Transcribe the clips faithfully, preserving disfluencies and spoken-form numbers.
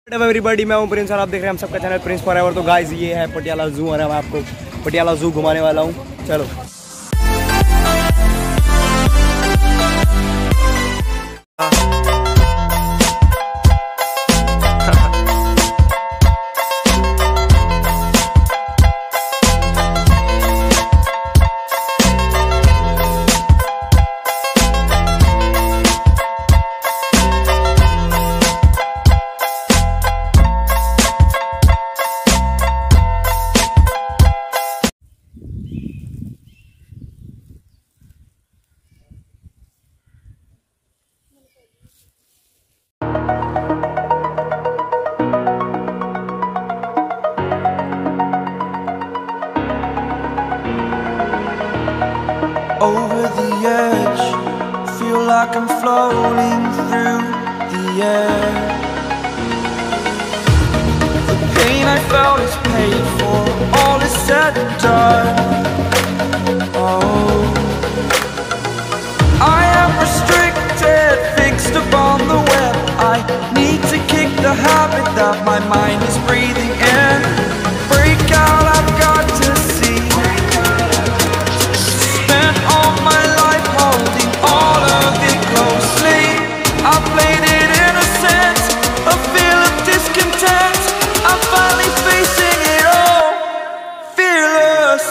Everybody, मैं हूं Prince और आप देख रहे हैं हम सबका चैनल प्रिंस फॉरएवर। तो गाइस ये है पटियाला जू और मैं आपको पटियाला जू घुमाने वाला हूं। चलो over the edge, feel like I'm floating through the air. The pain I felt is paid for, all is said and done. Oh, I am restricted, fixed upon the web. I need to kick the habit that my mind is breathing in. Break out, I've got to see. Spent all my life holding all of it closely. I played it innocent, a feel of discontent. I'm finally facing it all, fearless.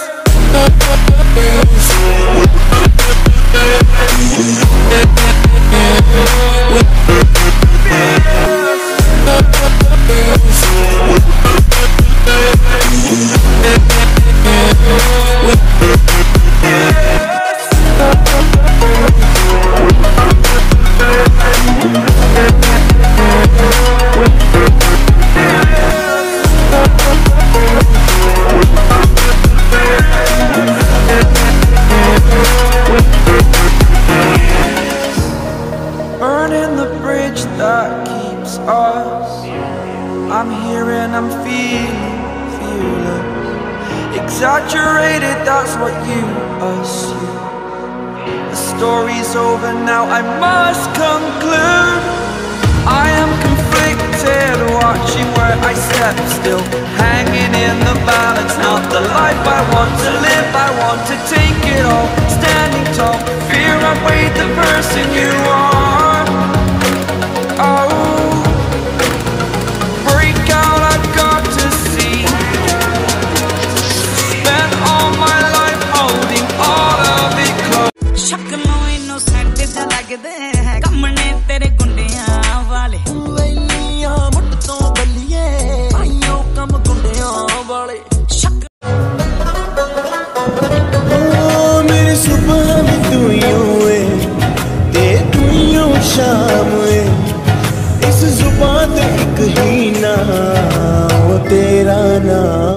Burning the bridge that keeps us. I'm here and I'm feeling fearless. Exaggerated, that's what you assume. The story's over now, I must conclude. I am conflicted, watching where I step still, hanging in the balance. Not the life I want to live, I want to take it all. Standing tall, fear I've weighed the person you are. Oh, break out, I've got to see. Spent all my life holding all of it close. शक्लों innocent ज लगदे हैं कमने तेरे गुंडियां वाले वैनियां मुट्टों बलिए आइयों कम गुंडियां वाले ओ मेरी सुबह में तू यूं है ते तू यूं शाम है। इस जुबान ते एक ही नाम, वो तेरा नाम।